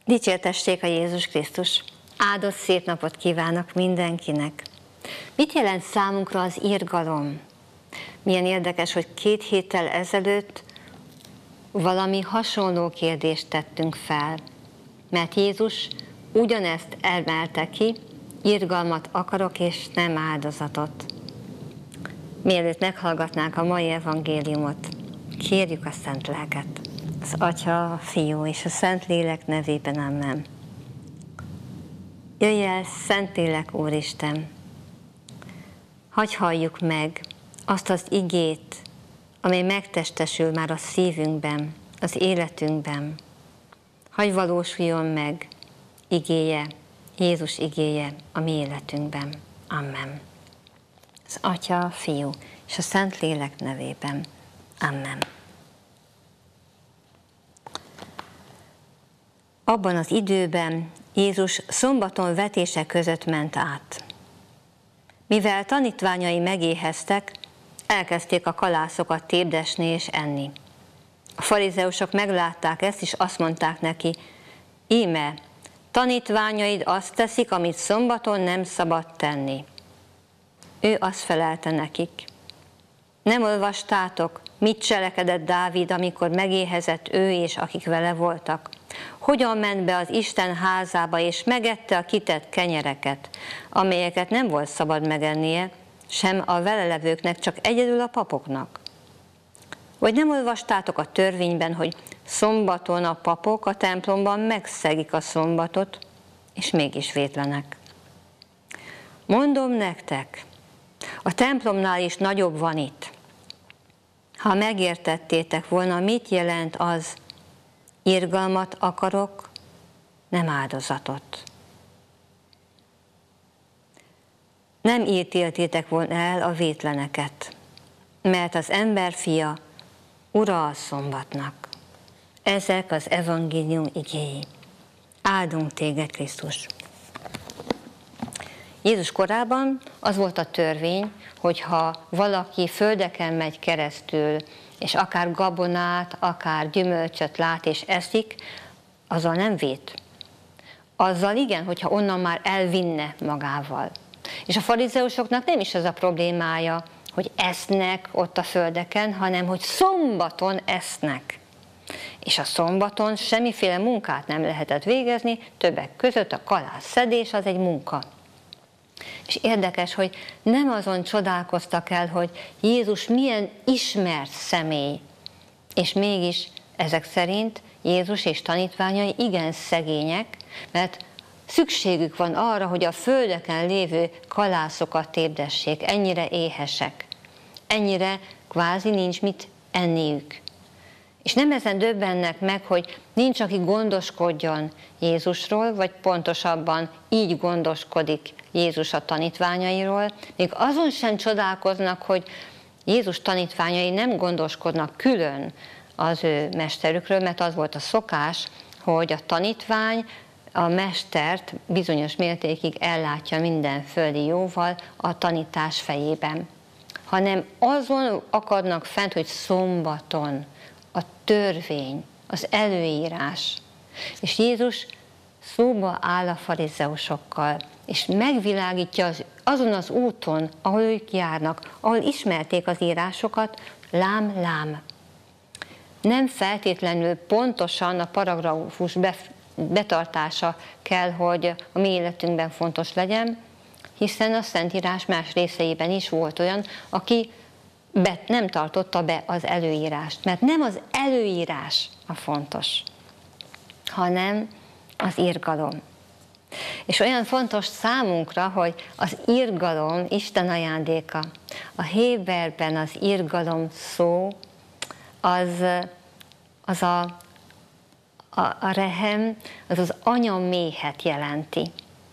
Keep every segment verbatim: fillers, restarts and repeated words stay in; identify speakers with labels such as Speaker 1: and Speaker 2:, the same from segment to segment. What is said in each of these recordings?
Speaker 1: Dicsértessék a Jézus Krisztus! Áldott szép napot kívánok mindenkinek! Mit jelent számunkra az irgalom? Milyen érdekes, hogy két héttel ezelőtt valami hasonló kérdést tettünk fel, mert Jézus ugyanezt emelte ki, irgalmat akarok és nem áldozatot. Mielőtt meghallgatnánk a mai evangéliumot, kérjük a Szent Lelket. Az Atya, a Fiú és a Szent Lélek nevében, amen. Jöjj el, Szentlélek Úristen! Hagy halljuk meg azt az igét, amely megtestesül már a szívünkben, az életünkben. Hagy valósuljon meg igéje, Jézus igéje a mi életünkben. Amen. Az Atya, a Fiú és a Szent Lélek nevében. Amen. Abban az időben Jézus szombaton vetése között ment át. Mivel tanítványai megéheztek, elkezdték a kalászokat tépdesni és enni. A farizeusok meglátták ezt, és azt mondták neki: íme, tanítványaid azt teszik, amit szombaton nem szabad tenni. Ő azt felelte nekik: nem olvastátok, mit cselekedett Dávid, amikor megéhezett ő és akik vele voltak? Hogyan ment be az Isten házába, és megette a kitett kenyereket, amelyeket nem volt szabad megennie, sem a vele levőknek, csak egyedül a papoknak? Vagy nem olvastátok a törvényben, hogy szombaton a papok a templomban megszegik a szombatot, és mégis vétlenek? Mondom nektek, a templomnál is nagyobb van itt. Ha megértettétek volna, mit jelent az, irgalmat akarok, nem áldozatot. Nem ítéltétek volna el a vétleneket, mert az emberfia ura a szombatnak. Ezek az evangélium igéi. Áldunk téged, Krisztus! Jézus korában az volt a törvény, hogyha valaki földeken megy keresztül, és akár gabonát, akár gyümölcsöt lát és eszik, azzal nem vét. Azzal igen, hogyha onnan már elvinne magával. És a farizeusoknak nem is az a problémája, hogy esznek ott a földeken, hanem hogy szombaton esznek. És a szombaton semmiféle munkát nem lehetett végezni, többek között a kalászszedés az egy munka. És érdekes, hogy nem azon csodálkoztak el, hogy Jézus milyen ismert személy, és mégis ezek szerint Jézus és tanítványai igen szegények, mert szükségük van arra, hogy a földeken lévő kalászokat tépdessék, ennyire éhesek, ennyire kvázi nincs mit enniük. És nem ezen döbbennek meg, hogy nincs, aki gondoskodjon Jézusról, vagy pontosabban így gondoskodik Jézus a tanítványairól, még azon sem csodálkoznak, hogy Jézus tanítványai nem gondoskodnak külön az ő mesterükről, mert az volt a szokás, hogy a tanítvány a mestert bizonyos mértékig ellátja minden földi jóval a tanítás fejében. Hanem azon akadnak fent, hogy szombaton a törvény, az előírás. És Jézus szóba áll a farizeusokkal, és megvilágítja az, azon az úton, ahol ők járnak, ahol ismerték az írásokat, lám, lám. Nem feltétlenül pontosan a paragrafus betartása kell, hogy a mi életünkben fontos legyen, hiszen a Szentírás más részeiben is volt olyan, aki be, nem tartotta be az előírást, mert nem az előírás a fontos, hanem az irgalom. És olyan fontos számunkra, hogy az irgalom Isten ajándéka. A héberben az irgalom szó az, az a, a, a rehem, az az anyaméhet jelenti.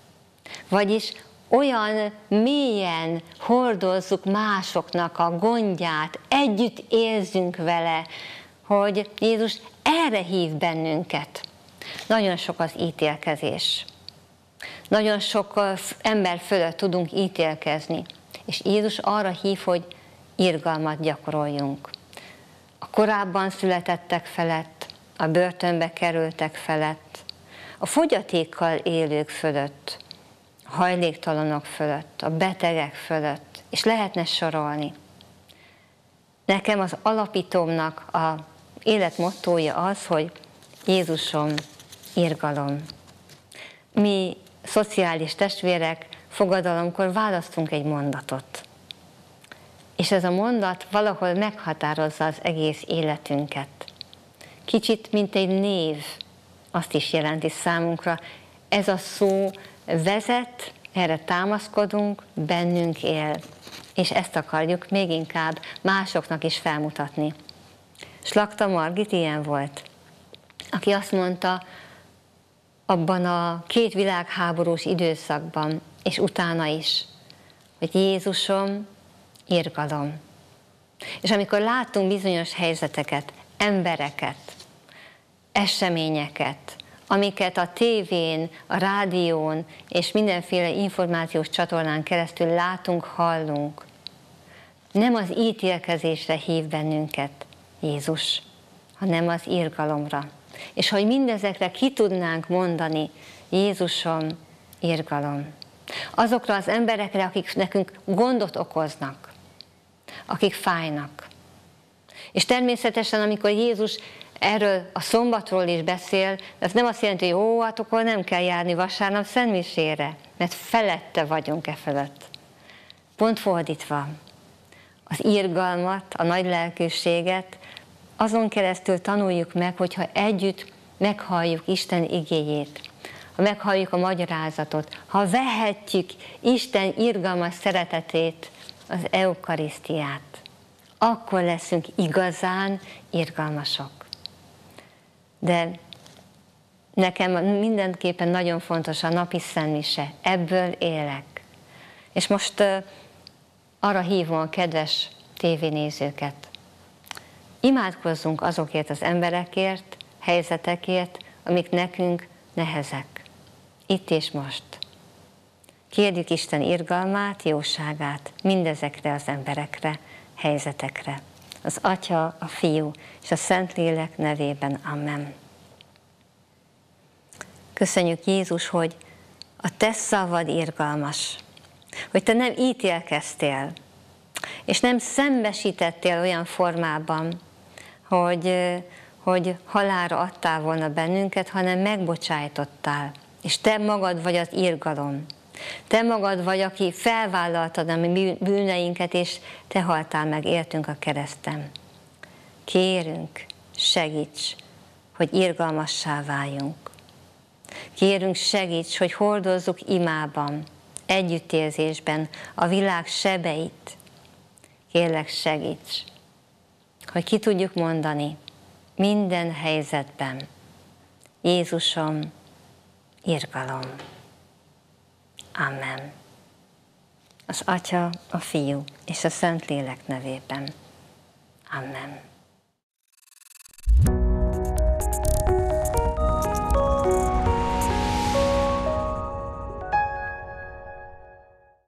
Speaker 1: Vagyis olyan mélyen hordozzuk másoknak a gondját, együtt érzünk vele, hogy Jézus erre hív bennünket. Nagyon sok az ítélkezés. Nagyon sok ember fölött tudunk ítélkezni. És Jézus arra hív, hogy irgalmat gyakoroljunk. A korábban születettek felett, a börtönbe kerültek felett, a fogyatékkal élők fölött, a hajléktalanok fölött, a betegek fölött, és lehetne sorolni. Nekem az alapítómnak az életmottója az, hogy Jézusom, irgalom. Mi szociális testvérek fogadalomkor választunk egy mondatot. És ez a mondat valahol meghatározza az egész életünket. Kicsit, mint egy név, azt is jelenti számunkra. Ez a szó vezet, erre támaszkodunk, bennünk él. És ezt akarjuk még inkább másoknak is felmutatni. Slakta Margit ilyen volt, aki azt mondta, abban a két világháborús időszakban, és utána is, hogy Jézusom, irgalom. És amikor látunk bizonyos helyzeteket, embereket, eseményeket, amiket a tévén, a rádión és mindenféle információs csatornán keresztül látunk, hallunk, nem az ítélkezésre hív bennünket Jézus, hanem az irgalomra. És hogy mindezekre ki tudnánk mondani, Jézusom, irgalom. Azokra az emberekre, akik nekünk gondot okoznak, akik fájnak. És természetesen, amikor Jézus erről a szombatról is beszél, ez nem azt jelenti, hogy ó, hát akkor nem kell járni vasárnap szentmisére, mert felette vagyunk e fölött. Pont fordítva. Az irgalmat, a nagy lelkűséget azon keresztül tanuljuk meg, hogyha együtt meghalljuk Isten igéjét, ha meghalljuk a magyarázatot, ha vehetjük Isten irgalmas szeretetét, az eukarisztiát, akkor leszünk igazán irgalmasok. De nekem mindenképpen nagyon fontos a napi szentmise, ebből élek. És most uh, arra hívom a kedves tévénézőket, imádkozzunk azokért az emberekért, helyzetekért, amik nekünk nehezek. Itt és most. Kérjük Isten irgalmát, jóságát mindezekre az emberekre, helyzetekre. Az Atya, a Fiú és a Szentlélek nevében. Amen. Köszönjük, Jézus, hogy a te szavad irgalmas, hogy te nem ítélkeztél, és nem szembesítettél olyan formában, hogy, hogy halálra adtál volna bennünket, hanem megbocsájtottál. És te magad vagy az irgalom. Te magad vagy, aki felvállaltad a mi bűneinket, és te haltál meg, értünk a kereszten. Kérünk, segíts, hogy irgalmassá váljunk. Kérünk, segíts, hogy hordozzuk imában, együttérzésben a világ sebeit. Kérlek, segíts, hogy ki tudjuk mondani minden helyzetben. Jézusom, irgalom. Amen. Az Atya, a Fiú és a Szentlélek nevében. Amen.